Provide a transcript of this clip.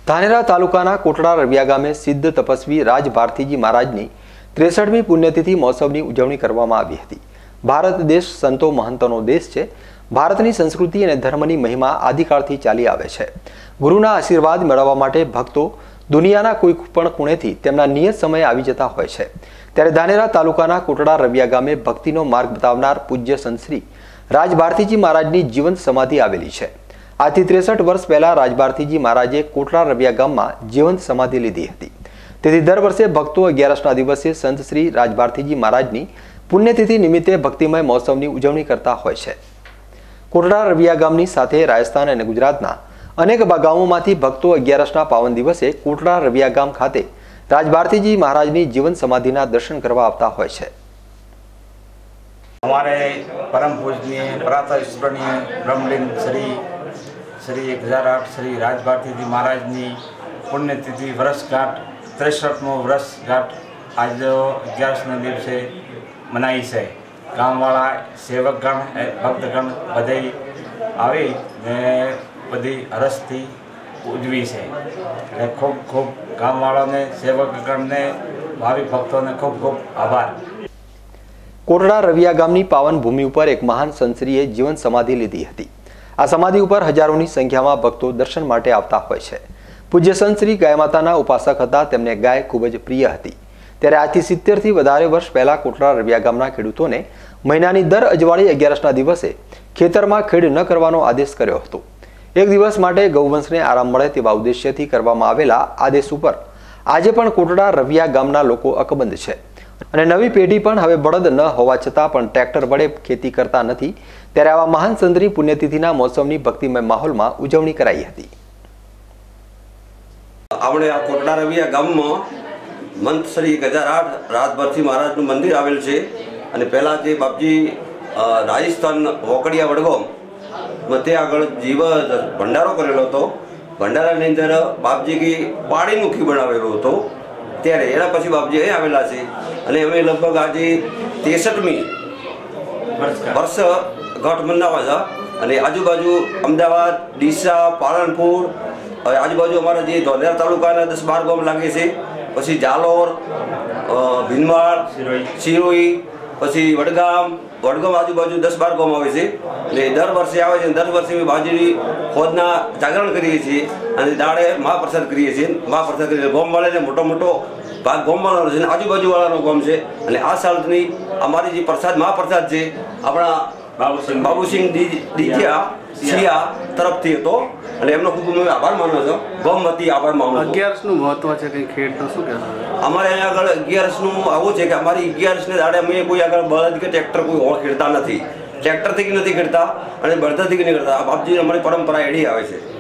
ધાનેરા તાલુકાના કોટડા રવિયા ગામે સિદ્ધ તપસ્વી રાજ ભારતીજી મહારાજની 63મી પુણ્યતિથિ મહોત્સવની ઉજવણી કરવામાં આવી હતી। ભારત દેશ સંતો મહંતોનો દેશ છે। ભારતની સંસ્કૃતિ અને ધર્મની મહિમા આદિકાળથી ચાલી આવે છે। ગુરુના આશીર્વાદ મેળવવા માટે ભક્તો દુનિયાના કોઈ પણ ખૂણેથી તેમના નિયત સમયે આવી જતા હોય છે। ત્યારે ધાનેરા તાલુકાના કોટડા રવિયા ગામે ભક્તિનો માર્ગ બતાવનાર પૂજ્ય સંત શ્રી રાજ ભારતીજી મહારાજની જીવંત સમાધિ આવેલી છે। આજથી 63 વર્ષ પહેલા રાજ ભારતીજી મહારાજે કોટડા રવિયા ગામમાં જીવંત સમાધિ લીધી હતી। તેથી દર વર્ષે ભક્તો 11ના દિવસે સંત શ્રી રાજ ભારતીજી મહારાજની પુણ્યતિથિ નિમિત્તે ભક્તિમય મહોત્સવની ઉજવણી કરતા હોય છે। કોટડા રવિયા ગામની સાથે રાજસ્થાન અને ગુજરાતના અનેક ગામોમાંથી ભક્તો 11ના પાવન દિવસે કોટડા રવિયા ગામ ખાતે રાજ ભારતીજી મહારાજની જીવંત સમાધિના દર્શન કરવા આવતા હોય છે। हमारे परम पूजनीय प्रातः स्मरणीय ब्रह्मलीन श्री 1008 श्री राज भारतीजी महाराज की पुण्यतिथि वर्षगांठ 63मो वर्षगांठ आज 11 दिवसे मनाई है। गामवाला सेवकगण भक्तगण बधे आवी ने बधी हरसथी उजवी है। खूब खूब गामवालों ने सेवकगण ने भावी भक्तों ने खूब खूब आभार। कोटड़ा रविया गामनी पावन भूमि पर एक महान संतश्रीए जीवन समाधि लीधी हती। आ समाधि पर हजारों संख्या में भक्तों दर्शन माटे आवता होय छे। पूज्य संत श्री गाय माताना उपासक हता। तेमने गाय खूब ज प्रिय हती। त्यारे आजथी 70 थी वधारे वर्ष पहला कोटड़ा रविया गामना खेडूतोने महीनानी दर अजवाळी 11ना दिवसे खेतरमां खेड न करवानो आदेश कर्यो हतो। एक दिवस माटे गौवंशने आराम मळे तेवा उद्देश्यथी करवामां आवेला आदेश उपर आजे पण कोटड़ा रविया गामना लोको अकबंध छे અને નવી પેઢી પણ હવે બળદ ન હોવા છતાં પણ ટ્રેક્ટર વડે ખેતી કરતા નથી। ત્યારે આવા મહાન સંતની પુણ્યતિથિના મહોત્સવની ભક્તિમય માહોલમાં ઉજવણી કરાઈ હતી। આપણે આ કોટડા રવિયા ગામમાં મંત શ્રી 1008 રાજ ભારતી મહારાજનું મંદિર આવેલ છે અને પહેલા જે બાપજી રાજસ્થાન વોકડિયા વડગામ તે આગળ જીવ ભંડારો કરેલો હતો। ભંડારાની અંદર બાપજી કી પાણીનું ખી બનાવેલો હતો। ત્યારે એના પછી બાપજી અહીં આવેલા છે અને અમે લગભગ આજે 63મી વર્ષ ઘટ મનાવા છે અને આજુબાજુ અમદાવાદ ડીસા પાલનપુર આજુબાજુ અમારા જે ધાનેરા તાલુકાના 10-12 ગામ લાગે છે। પછી જાલોર ભીનમાળ સિરોઈ પછી વડગામ આજુબાજુ 10-12 ગામ આવે છે એટલે દર વર્ષે આવે છે। દર વર્ષે અમે બાજરી ખોદના જાગરણ કરીએ છીએ અને દાડે મહાપ્રસાદ કરીએ છીએ। મહાપ્રસાદ કરીને ગામવાળાને મોટો મોટો ભાગ ગામવાળાનો છે અને આજુબાજુવાળાનો ગામ છે અને આ સાલની અમારી જે પ્રસાદ મહાપ્રસાદ છે આપણા બાબુસિંહ દીઠિયા સિયા તરફથી હતો અને એમનો ખૂબ અમે આભાર માનો છો। ગામ વતી આભાર માનો છું। 11નું મહત્વ છે કે ખેડનું શું કહેવાય? અમારે અહીંયા આગળ 11નું આવું છે કે અમારી 11ને દાડે અમે કોઈ આગળ બળદ કે ટ્રેક્ટર કોઈ ખેડતા નથી। ટ્રેક્ટરથી નથી ખેડતા અને બળદથી નહીં કરતા। બાપજી અમારી પરંપરા એડી આવે છે।